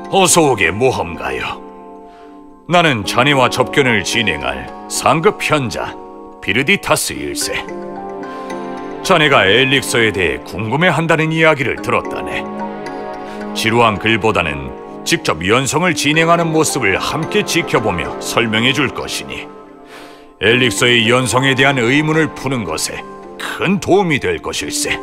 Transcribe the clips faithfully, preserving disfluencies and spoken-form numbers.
어서 오게 모험가여. 나는 자네와 접견을 진행할 상급 현자 비르디타스 일세. 자네가 엘릭서에 대해 궁금해한다는 이야기를 들었다네. 지루한 글보다는 직접 연성을 진행하는 모습을 함께 지켜보며 설명해 줄 것이니 엘릭서의 연성에 대한 의문을 푸는 것에 큰 도움이 될 것일세.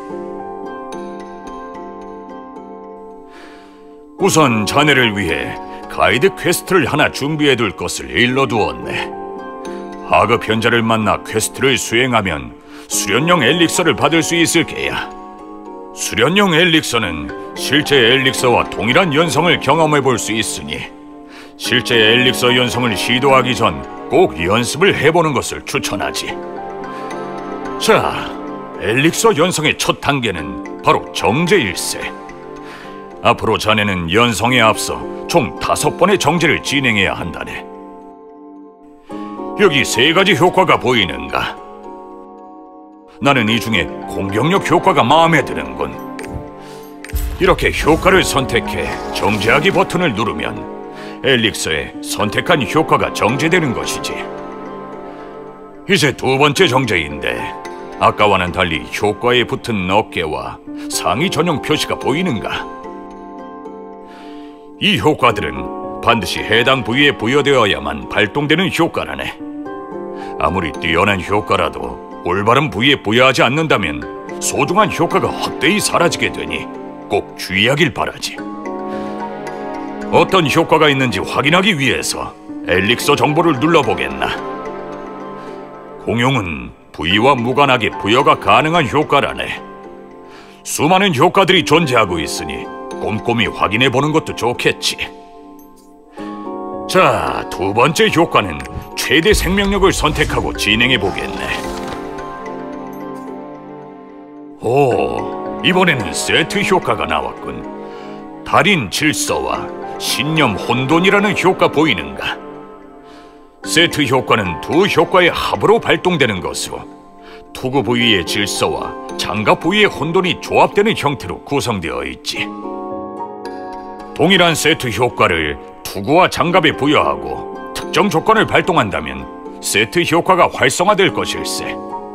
우선 자네를 위해 가이드 퀘스트를 하나 준비해 둘 것을 일러두었네. 하급 현자를 만나 퀘스트를 수행하면 수련용 엘릭서를 받을 수 있을 게야. 수련용 엘릭서는 실제 엘릭서와 동일한 연성을 경험해 볼 수 있으니 실제 엘릭서 연성을 시도하기 전 꼭 연습을 해보는 것을 추천하지. 자, 엘릭서 연성의 첫 단계는 바로 정제일세. 앞으로 자네는 연성에 앞서 총 다섯 번의 정제를 진행해야 한다네. 여기 세 가지 효과가 보이는가? 나는 이 중에 공격력 효과가 마음에 드는군. 이렇게 효과를 선택해 정제하기 버튼을 누르면 엘릭서에 선택한 효과가 정제되는 것이지. 이제 두 번째 정제인데 아까와는 달리 효과에 붙은 어깨와 상의 전용 표시가 보이는가? 이 효과들은 반드시 해당 부위에 부여되어야만 발동되는 효과라네. 아무리 뛰어난 효과라도 올바른 부위에 부여하지 않는다면 소중한 효과가 헛되이 사라지게 되니 꼭 주의하길 바라지. 어떤 효과가 있는지 확인하기 위해서 엘릭서 정보를 눌러보겠나. 공용은 부위와 무관하게 부여가 가능한 효과라네. 수많은 효과들이 존재하고 있으니 꼼꼼히 확인해보는 것도 좋겠지. 자, 두 번째 효과는 최대 생명력을 선택하고 진행해보겠네. 오, 이번에는 세트 효과가 나왔군. 달인 질서와 신념 혼돈이라는 효과 보이는가? 세트 효과는 두 효과의 합으로 발동되는 것으로 투구 부위의 질서와 장갑 부위의 혼돈이 조합되는 형태로 구성되어 있지. 동일한 세트 효과를 투구와 장갑에 부여하고 특정 조건을 발동한다면 세트 효과가 활성화될 것일세.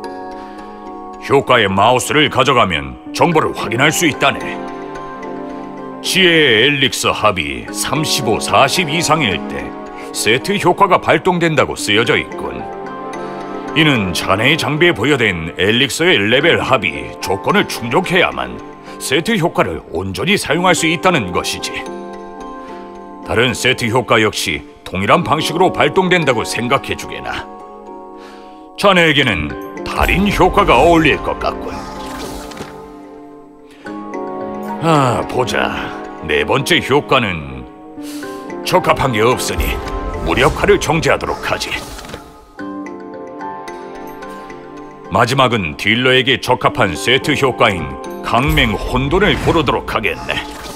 효과의 마우스를 가져가면 정보를 확인할 수 있다네. 지혜의 엘릭서 합이 삼십오, 사십 이상일 때 세트 효과가 발동된다고 쓰여져 있군. 이는 자네의 장비에 부여된 엘릭서의 레벨 합이 조건을 충족해야만 세트 효과를 온전히 사용할 수 있다는 것이지. 다른 세트 효과 역시 동일한 방식으로 발동된다고 생각해주게나. 자네에게는 달인 효과가 어울릴 것 같군. 아, 보자. 네 번째 효과는 적합한 게 없으니 무력화를 정제하도록 하지. 마지막은 딜러에게 적합한 세트 효과인 강맹 혼돈을 고르도록 하겠네.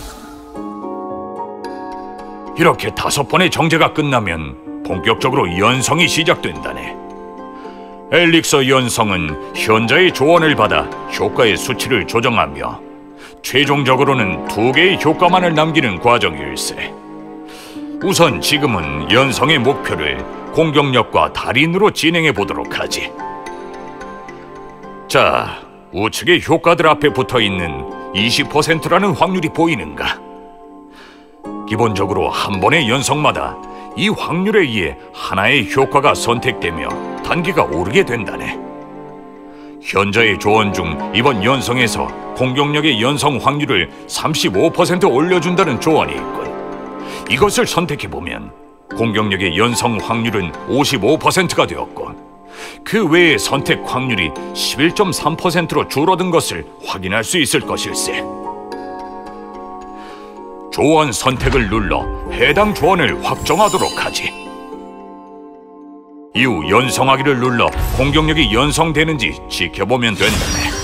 이렇게 다섯 번의 정제가 끝나면 본격적으로 연성이 시작된다네. 엘릭서 연성은 현자의 조언을 받아 효과의 수치를 조정하며 최종적으로는 두 개의 효과만을 남기는 과정일세. 우선 지금은 연성의 목표를 공격력과 달인으로 진행해 보도록 하지. 자, 우측의 효과들 앞에 붙어있는 이십 퍼센트라는 확률이 보이는가? 기본적으로 한 번의 연성마다 이 확률에 의해 하나의 효과가 선택되며 단계가 오르게 된다네. 현자의 조언 중 이번 연성에서 공격력의 연성 확률을 삼십오 퍼센트 올려준다는 조언이 있군. 이것을 선택해보면 공격력의 연성 확률은 오십오 퍼센트가 되었고 그 외의 선택 확률이 십일 점 삼 퍼센트로 줄어든 것을 확인할 수 있을 것일세. 조언 선택을 눌러 해당 조언을 확정하도록 하지. 이후 연성하기를 눌러 공격력이 연성되는지 지켜보면 된다네.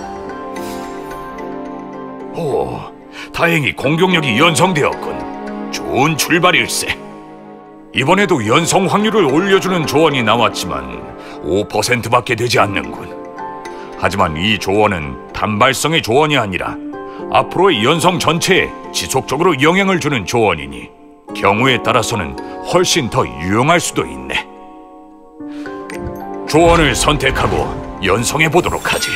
오, 다행히 공격력이 연성되었군. 좋은 출발일세. 이번에도 연성 확률을 올려주는 조언이 나왔지만 오 퍼센트밖에 되지 않는군. 하지만 이 조언은 단발성의 조언이 아니라 앞으로의 연성 전체에 지속적으로 영향을 주는 조언이니 경우에 따라서는 훨씬 더 유용할 수도 있네. 조언을 선택하고 연성해 보도록 하지.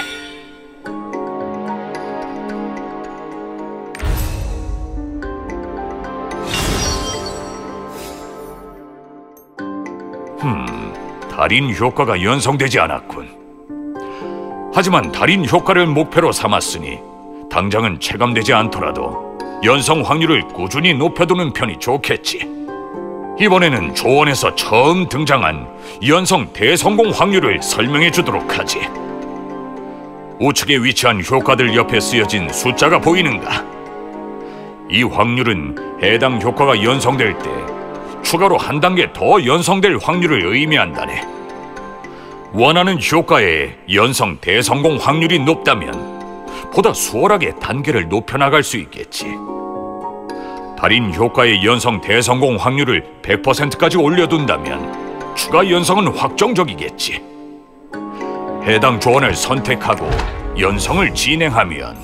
흠, 달인 효과가 연성되지 않았군. 하지만 달인 효과를 목표로 삼았으니 당장은 체감되지 않더라도 연성 확률을 꾸준히 높여두는 편이 좋겠지. 이번에는 조언에서 처음 등장한 연성 대성공 확률을 설명해 주도록 하지. 우측에 위치한 효과들 옆에 쓰여진 숫자가 보이는가? 이 확률은 해당 효과가 연성될 때 추가로 한 단계 더 연성될 확률을 의미한다네. 원하는 효과의 연성 대성공 확률이 높다면 보다 수월하게 단계를 높여나갈 수 있겠지. 달인 효과의 연성 대성공 확률을 백 퍼센트까지 올려둔다면 추가 연성은 확정적이겠지. 해당 조언을 선택하고 연성을 진행하면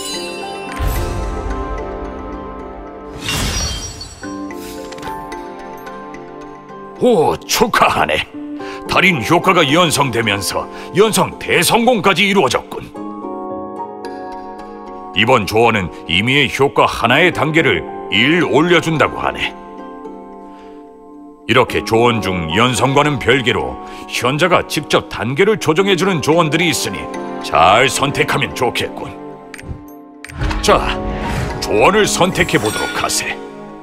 오, 축하하네. 달인 효과가 연성되면서 연성 대성공까지 이루어졌군. 이번 조언은 임의의 효과 하나의 단계를 일 올려준다고 하네. 이렇게 조언 중 연성과는 별개로 현자가 직접 단계를 조정해주는 조언들이 있으니 잘 선택하면 좋겠군. 자, 조언을 선택해보도록 하세.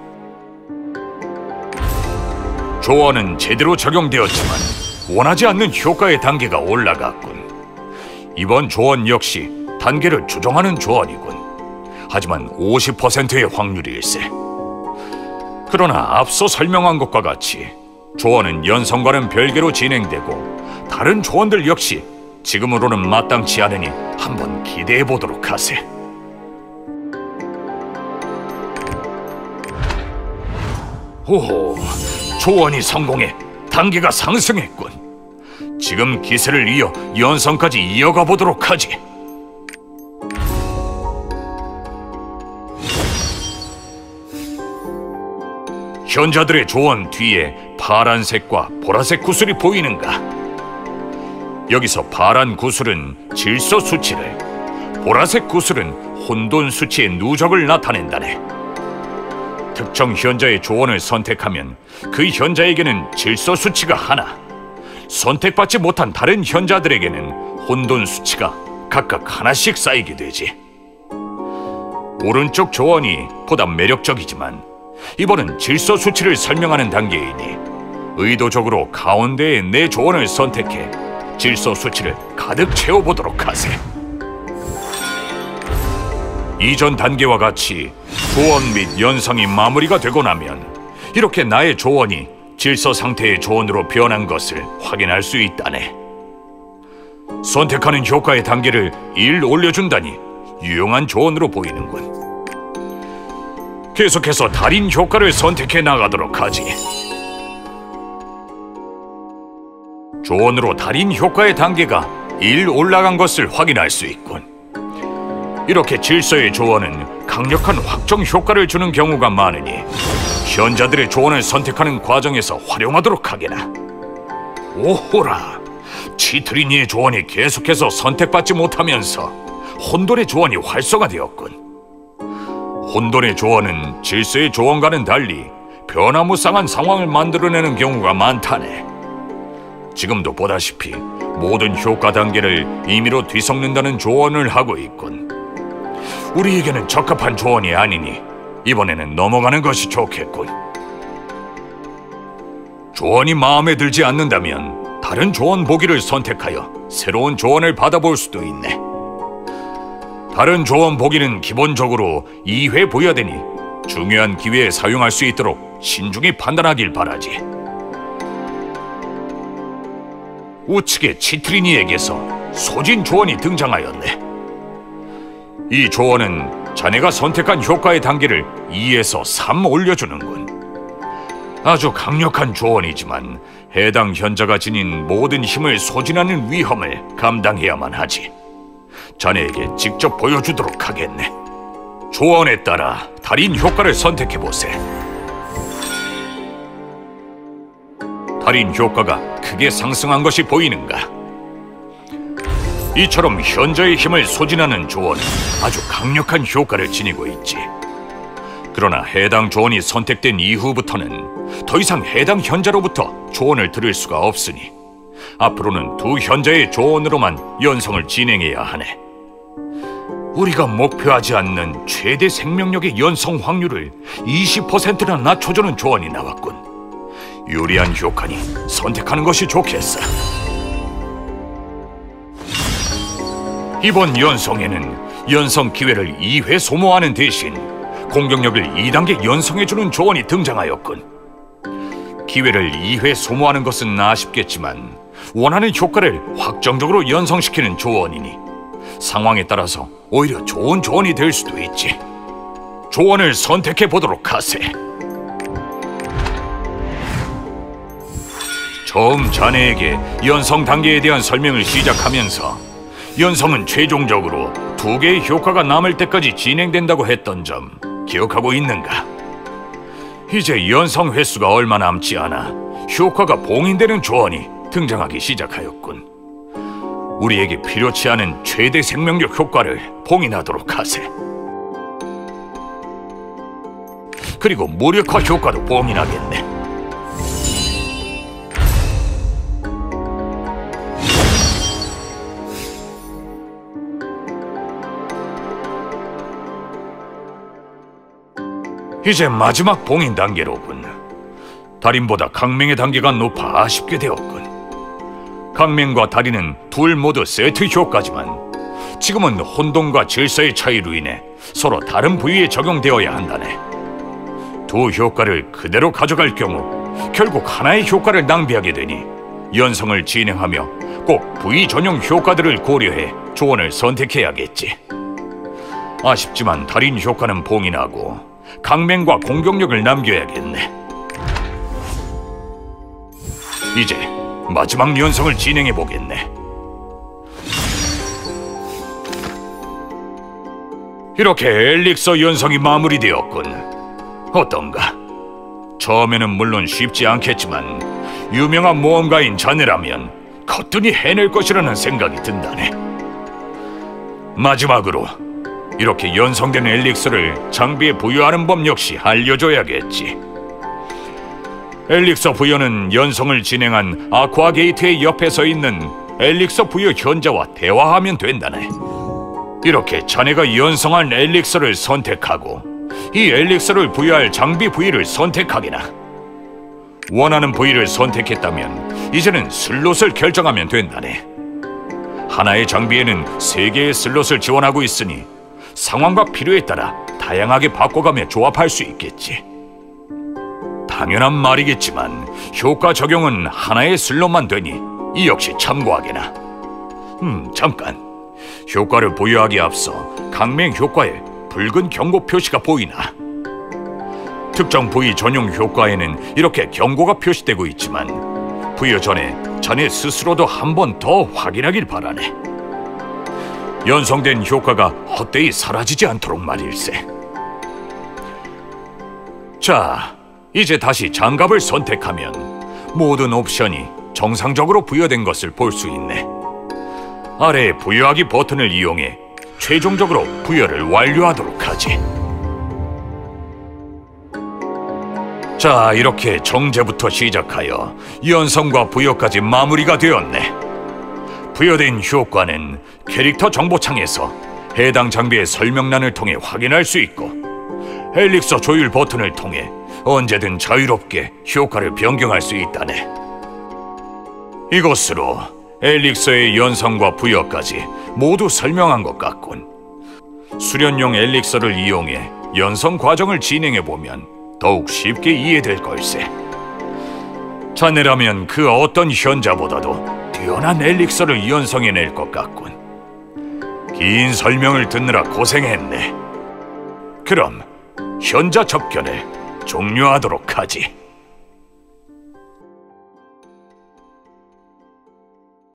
조언은 제대로 적용되었지만 원하지 않는 효과의 단계가 올라갔군. 이번 조언 역시 단계를 조정하는 조언이군. 하지만 오십 퍼센트의 확률일세. 그러나 앞서 설명한 것과 같이 조언은 연성과는 별개로 진행되고 다른 조언들 역시 지금으로는 마땅치 않으니 한번 기대해 보도록 하세. 오, 조언이 성공해 단계가 상승했군. 지금 기세를 이어 연성까지 이어가 보도록 하지. 현자들의 조언 뒤에 파란색과 보라색 구슬이 보이는가? 여기서 파란 구슬은 질서 수치를, 보라색 구슬은 혼돈 수치의 누적을 나타낸다네. 특정 현자의 조언을 선택하면 그 현자에게는 질서 수치가 하나, 선택받지 못한 다른 현자들에게는 혼돈 수치가 각각 하나씩 쌓이게 되지. 오른쪽 조언이 보다 매력적이지만 이번은 질서 수치를 설명하는 단계이니 의도적으로 가운데에 내 조언을 선택해 질서 수치를 가득 채워보도록 하세. 이전 단계와 같이 조언 및 연성이 마무리가 되고 나면 이렇게 나의 조언이 질서 상태의 조언으로 변한 것을 확인할 수 있다네. 선택하는 효과의 단계를 일 올려준다니 유용한 조언으로 보이는군. 계속해서 달인 효과를 선택해 나가도록 하지. 조언으로 달인 효과의 단계가 일 올라간 것을 확인할 수 있군. 이렇게 질서의 조언은 강력한 확정 효과를 주는 경우가 많으니 현자들의 조언을 선택하는 과정에서 활용하도록 하게나. 오호라, 치트리니의 조언이 계속해서 선택받지 못하면서 혼돈의 조언이 활성화되었군. 혼돈의 조언은 질서의 조언과는 달리 변화무쌍한 상황을 만들어내는 경우가 많다네. 지금도 보다시피 모든 효과 단계를 임의로 뒤섞는다는 조언을 하고 있군. 우리에게는 적합한 조언이 아니니 이번에는 넘어가는 것이 좋겠군. 조언이 마음에 들지 않는다면 다른 조언 보기를 선택하여 새로운 조언을 받아볼 수도 있네. 다른 조언 보기는 기본적으로 이 회 부여되니 중요한 기회에 사용할 수 있도록 신중히 판단하길 바라지. 우측의 치트리니에게서 소진 조언이 등장하였네. 이 조언은 자네가 선택한 효과의 단계를 이에서 삼 올려주는군. 아주 강력한 조언이지만 해당 현자가 지닌 모든 힘을 소진하는 위험을 감당해야만 하지. 자네에게 직접 보여주도록 하겠네. 조언에 따라 달인 효과를 선택해보세. 달인 효과가 크게 상승한 것이 보이는가? 이처럼 현자의 힘을 소진하는 조언은 아주 강력한 효과를 지니고 있지. 그러나 해당 조언이 선택된 이후부터는 더 이상 해당 현자로부터 조언을 들을 수가 없으니 앞으로는 두 현자의 조언으로만 연성을 진행해야 하네. 우리가 목표하지 않는 최대 생명력의 연성 확률을 이십 퍼센트나 낮춰주는 조언이 나왔군. 유리한 효과니 선택하는 것이 좋겠어. 이번 연성에는 연성 기회를 이 회 소모하는 대신 공격력을 이 단계 연성해주는 조언이 등장하였군. 기회를 이 회 소모하는 것은 아쉽겠지만 원하는 효과를 확정적으로 연성시키는 조언이니 상황에 따라서 오히려 좋은 조언이 될 수도 있지. 조언을 선택해보도록 하세. 처음 자네에게 연성 단계에 대한 설명을 시작하면서 연성은 최종적으로 두 개의 효과가 남을 때까지 진행된다고 했던 점 기억하고 있는가? 이제 연성 횟수가 얼마 남지 않아 효과가 봉인되는 조언이 등장하기 시작하였군. 우리에게 필요치 않은 최대 생명력 효과를 봉인하도록 하세. 그리고 무력화 효과도 봉인하겠네. 이제 마지막 봉인 단계로군. 달인보다 강맹의 단계가 높아 아쉽게 되었군. 강맹과 달인은 둘 모두 세트 효과지만 지금은 혼돈과 질서의 차이로 인해 서로 다른 부위에 적용되어야 한다네. 두 효과를 그대로 가져갈 경우 결국 하나의 효과를 낭비하게 되니 연성을 진행하며 꼭 부위 전용 효과들을 고려해 조언을 선택해야겠지. 아쉽지만 달인 효과는 봉인하고 강맹과 공격력을 남겨야겠네. 이제 마지막 연성을 진행해보겠네. 이렇게 엘릭서 연성이 마무리되었군. 어떤가? 처음에는 물론 쉽지 않겠지만 유명한 모험가인 자네라면 거뜬히 해낼 것이라는 생각이 든다네. 마지막으로 이렇게 연성된 엘릭서를 장비에 부여하는 법 역시 알려줘야겠지. 엘릭서 부여는 연성을 진행한 아쿠아 게이트의 옆에 서 있는 엘릭서 부여 현자와 대화하면 된다네. 이렇게 자네가 연성한 엘릭서를 선택하고 이 엘릭서를 부여할 장비 부위를 선택하게나. 원하는 부위를 선택했다면 이제는 슬롯을 결정하면 된다네. 하나의 장비에는 세 개의 슬롯을 지원하고 있으니 상황과 필요에 따라 다양하게 바꿔가며 조합할 수 있겠지. 당연한 말이겠지만 효과 적용은 하나의 슬롯만 되니 이 역시 참고하게나. 음, 잠깐. 효과를 부여하기에 앞서 강맹 효과에 붉은 경고 표시가 보이나? 특정 부위 전용 효과에는 이렇게 경고가 표시되고 있지만 부여 전에 자네 스스로도 한 번 더 확인하길 바라네. 연성된 효과가 헛되이 사라지지 않도록 말일세. 자, 이제 다시 장갑을 선택하면 모든 옵션이 정상적으로 부여된 것을 볼 수 있네. 아래 부여하기 버튼을 이용해 최종적으로 부여를 완료하도록 하지. 자, 이렇게 정제부터 시작하여 연성과 부여까지 마무리가 되었네. 부여된 효과는 캐릭터 정보창에서 해당 장비의 설명란을 통해 확인할 수 있고 엘릭서 조율 버튼을 통해 언제든 자유롭게 효과를 변경할 수 있다네. 이것으로 엘릭서의 연성과 부여까지 모두 설명한 것 같군. 수련용 엘릭서를 이용해 연성 과정을 진행해보면 더욱 쉽게 이해될 걸세. 자네라면 그 어떤 현자보다도 뛰어난 엘릭서를 연성해낼 것 같군. 긴 설명을 듣느라 고생했네. 그럼 현자 접견을 종료하도록 하지.